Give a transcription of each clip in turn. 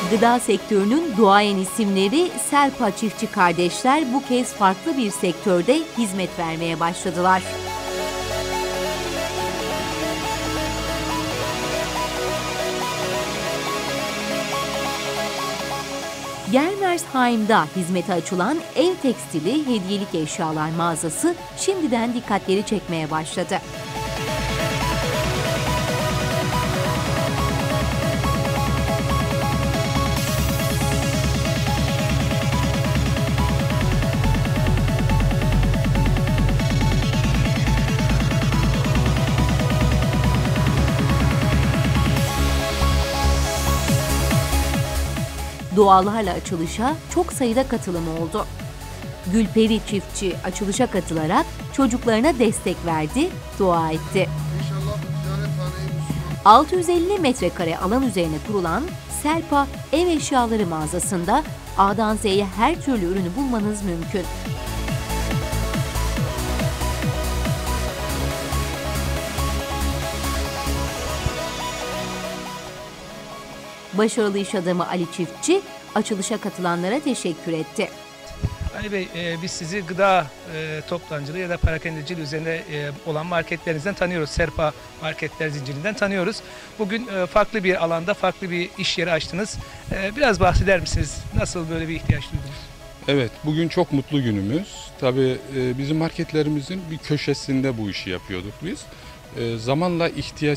Gıda sektörünün duayen isimleri Serpa çiftçi kardeşler bu kez farklı bir sektörde hizmet vermeye başladılar. Germersheim'da hizmete açılan ev tekstili hediyelik eşyalar mağazası şimdiden dikkatleri çekmeye başladı. Dualarla açılışa çok sayıda katılım oldu. Gülperi çiftçi açılışa katılarak çocuklarına destek verdi, dua etti. 650 metrekare alan üzerine kurulan Serpa ev eşyaları mağazasında A'dan Z'ye her türlü ürünü bulmanız mümkün. Başarılı iş adamı Ali Çiftçi, açılışa katılanlara teşekkür etti. Ali Bey, biz sizi gıda toptancılığı ya da perakendeciliği üzerinde olan marketlerinizden tanıyoruz. Serpa marketler zincirinden tanıyoruz. Bugün farklı bir alanda, farklı bir iş yeri açtınız. Biraz bahseder misiniz? Nasıl böyle bir ihtiyaç duydunuz? Evet, bugün çok mutlu günümüz. Tabii bizim marketlerimizin bir köşesinde bu işi yapıyorduk biz. Zamanla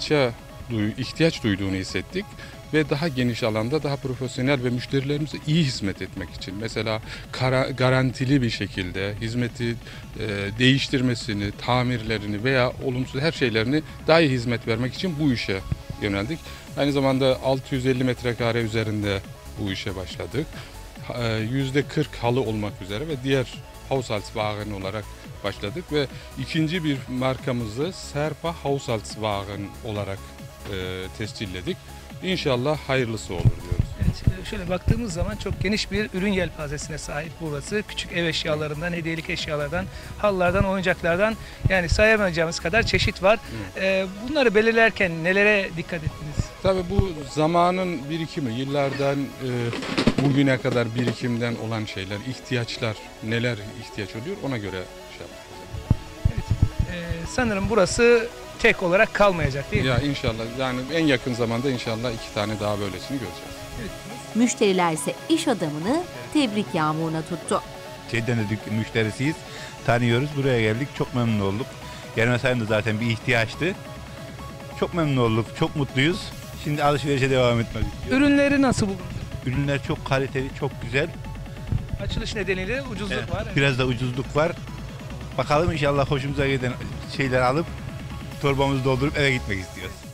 ihtiyaç duyduğunu hissettik. Ve daha geniş alanda daha profesyonel ve müşterilerimize iyi hizmet etmek için. Mesela garantili bir şekilde hizmeti değiştirmesini, tamirlerini veya olumsuz her şeylerini daha iyi hizmet vermek için bu işe yöneldik. Aynı zamanda 650 metrekare üzerinde bu işe başladık. %40 halı olmak üzere ve diğer Haushaltswaren olarak başladık ve ikinci bir markamızı Serpa Haushaltswaren olarak tescilledik. İnşallah hayırlısı olur diyoruz. Evet, şöyle baktığımız zaman çok geniş bir ürün yelpazesine sahip burası. Küçük ev eşyalarından, hediyelik eşyalardan, halılardan, oyuncaklardan, yani sayamayacağımız kadar çeşit var. Bunları belirlerken nelere dikkat ettiniz? Tabii bu zamanın birikimi, yıllardan bugüne kadar birikimden olan şeyler, ihtiyaçlar, neler ihtiyaç oluyor ona göre şey yaptık. Evet, sanırım burası tek olarak kalmayacak değil mi? Ya inşallah, yani en yakın zamanda inşallah 2 tane daha böylesini göreceğiz. Evet. Müşteriler ise iş adamını tebrik yağmuruna tuttu. Denedik, müşterisiyiz, tanıyoruz, buraya geldik, çok memnun olduk. Germersheim'de zaten bir ihtiyaçtı. Çok memnun olduk, çok mutluyuz. Şimdi alışverişe devam etmek istiyoruz. Ürünleri nasıl buldunuz? Ürünler çok kaliteli, çok güzel. Açılış nedeniyle ucuzluk Evet, var. biraz da ucuzluk var. Bakalım inşallah hoşumuza giden şeyler alıp torbamızı doldurup eve gitmek istiyoruz.